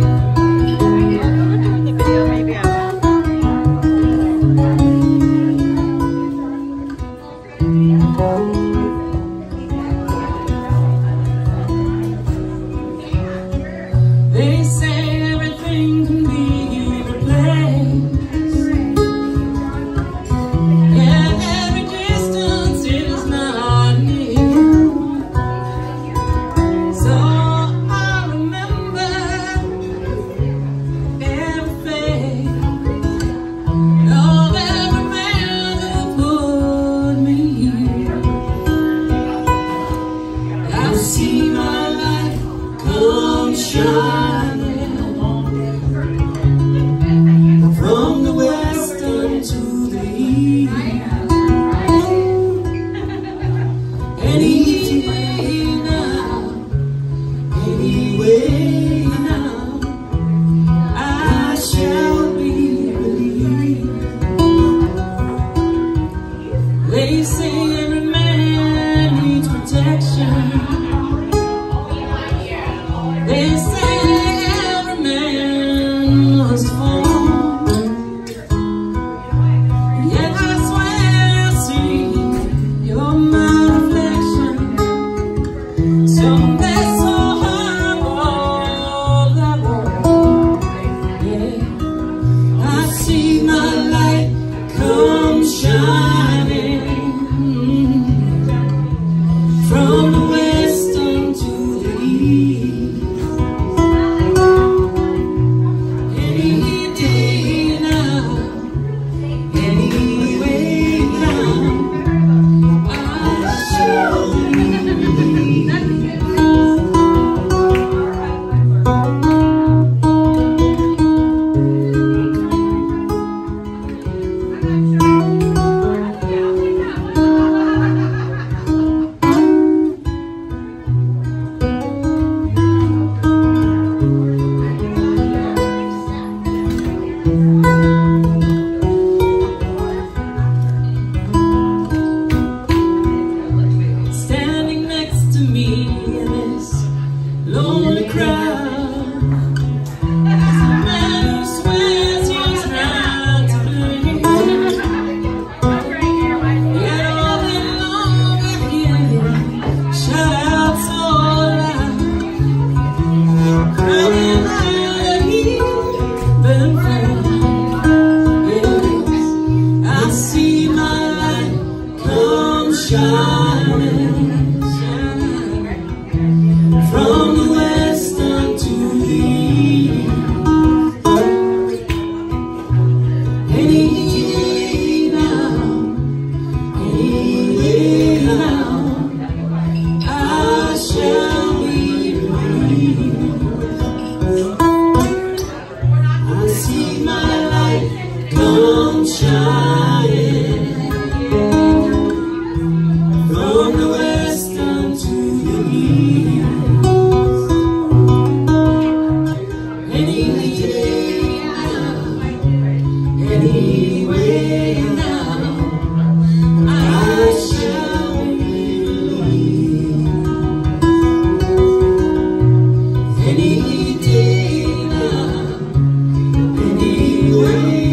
They say everything can be replaced, and every distance is not near. So I remember everything of every man who put me here. I've seen my life come shining from the western to the east. Any day now, anyway now, I shall be relieved. They say every man needs protection. They say every man must fall. Yet I swear I see you're my reflection. Someday so horrible that won't. Yeah, I see my light come shining from the western to the east. Standing next to me in this lonely crowd is a man who swears he's trying to believe. Yet all day long I hear him shout out so loud, crying out that he's been found. Yes, I see my light come shining from the western to the east. Any day now, anyway now, I shall be relieved. I see my light come shining from the western to the east. Any day now, anyway now, I shall be relieved. Any day now, anyway.